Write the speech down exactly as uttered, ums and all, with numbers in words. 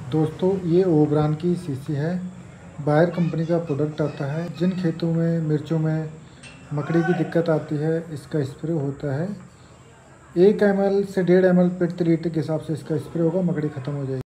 दोस्तों ये ओब्रान की शीशी है। बायर कंपनी का प्रोडक्ट आता है। जिन खेतों में मिर्चों में मकड़ी की दिक्कत आती है इसका स्प्रे होता है। एक एम एल से डेढ़ एम एल प्रति लीटर के हिसाब से इसका स्प्रे होगा, मकड़ी ख़त्म हो जाएगी।